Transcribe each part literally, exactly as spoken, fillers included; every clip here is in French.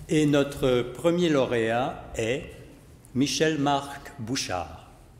Et notre premier lauréat est Michel-Marc Bouchard.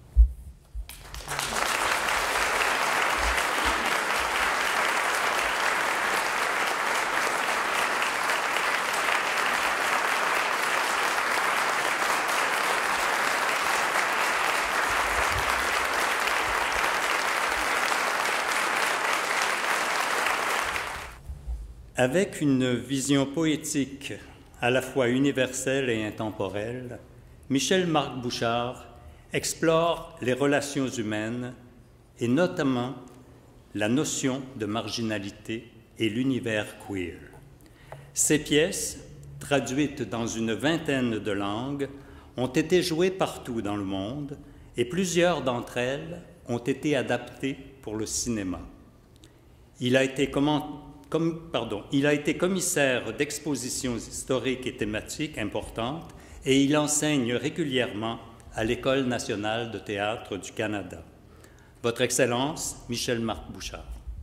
Avec une vision poétique à la fois universelle et intemporelle, Michel-Marc Bouchard explore les relations humaines et notamment la notion de marginalité et l'univers queer. Ces pièces, traduites dans une vingtaine de langues, ont été jouées partout dans le monde et plusieurs d'entre elles ont été adaptées pour le cinéma. Il a été comment Comme, pardon, il a été commissaire d'expositions historiques et thématiques importantes et il enseigne régulièrement à l'École nationale de théâtre du Canada. Votre Excellence, Michel-Marc Bouchard.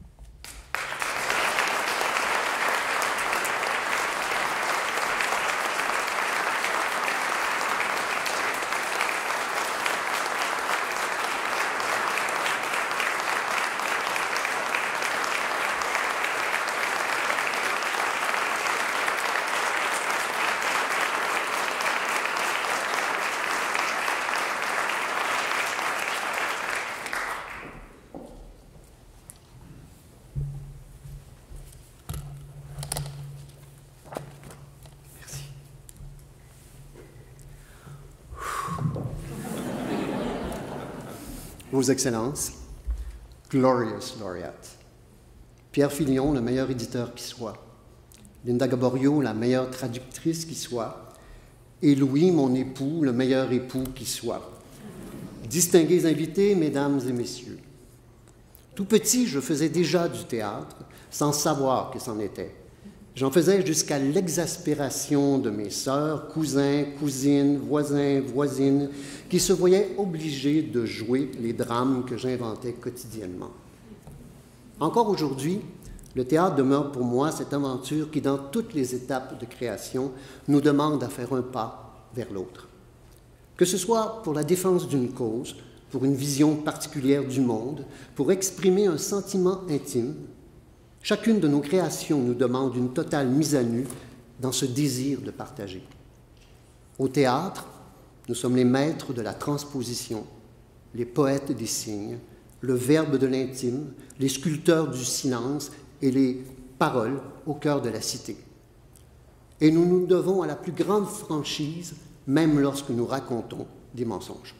Vos Excellences, Glorious Laureate, Pierre Filion, le meilleur éditeur qui soit, Linda Gaborio, la meilleure traductrice qui soit, et Louis, mon époux, le meilleur époux qui soit. Distingués invités, mesdames et messieurs, tout petit, je faisais déjà du théâtre sans savoir que c'en était. J'en faisais jusqu'à l'exaspération de mes sœurs, cousins, cousines, voisins, voisines, qui se voyaient obligés de jouer les drames que j'inventais quotidiennement. Encore aujourd'hui, le théâtre demeure pour moi cette aventure qui, dans toutes les étapes de création, nous demande à faire un pas vers l'autre. Que ce soit pour la défense d'une cause, pour une vision particulière du monde, pour exprimer un sentiment intime, chacune de nos créations nous demande une totale mise à nu dans ce désir de partager. Au théâtre, nous sommes les maîtres de la transposition, les poètes des signes, le verbe de l'intime, les sculpteurs du silence et les paroles au cœur de la cité. Et nous nous devons à la plus grande franchise, même lorsque nous racontons des mensonges.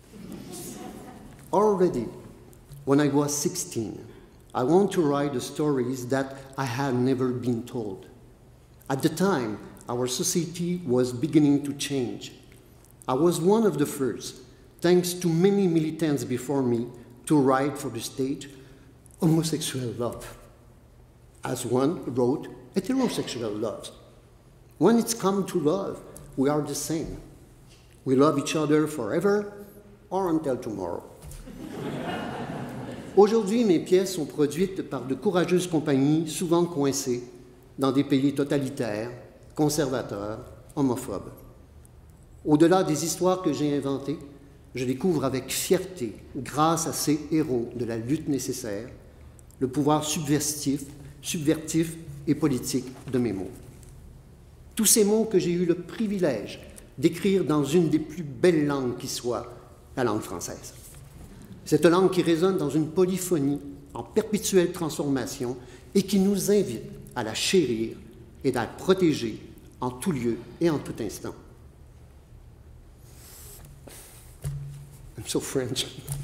Already, when I was sixteen, I want to write the stories that I had never been told. At the time, our society was beginning to change. I was one of the first, thanks to many militants before me, to write for the stage homosexual love, as one wrote heterosexual love. When it's come to love, we are the same. We love each other forever or until tomorrow. Aujourd'hui, mes pièces sont produites par de courageuses compagnies, souvent coincées dans des pays totalitaires, conservateurs, homophobes. Au-delà des histoires que j'ai inventées, je découvre avec fierté, grâce à ces héros de la lutte nécessaire, le pouvoir subversif, subvertif et politique de mes mots. Tous ces mots que j'ai eu le privilège d'écrire dans une des plus belles langues qui soit, la langue française. Cette langue qui résonne dans une polyphonie en perpétuelle transformation et qui nous invite à la chérir et à la protéger en tout lieu et en tout instant. I'm so French.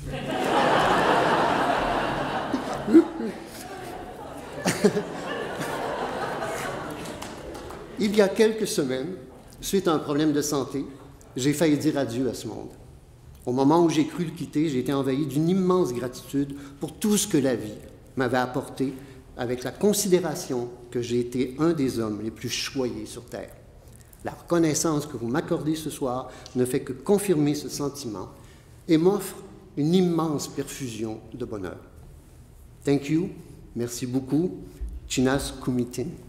Il y a quelques semaines, suite à un problème de santé, j'ai failli dire adieu à ce monde. Au moment où j'ai cru le quitter, j'ai été envahi d'une immense gratitude pour tout ce que la vie m'avait apporté, avec la considération que j'ai été un des hommes les plus choyés sur Terre. La reconnaissance que vous m'accordez ce soir ne fait que confirmer ce sentiment et m'offre une immense perfusion de bonheur. Thank you, merci beaucoup, Chinas Kumitin.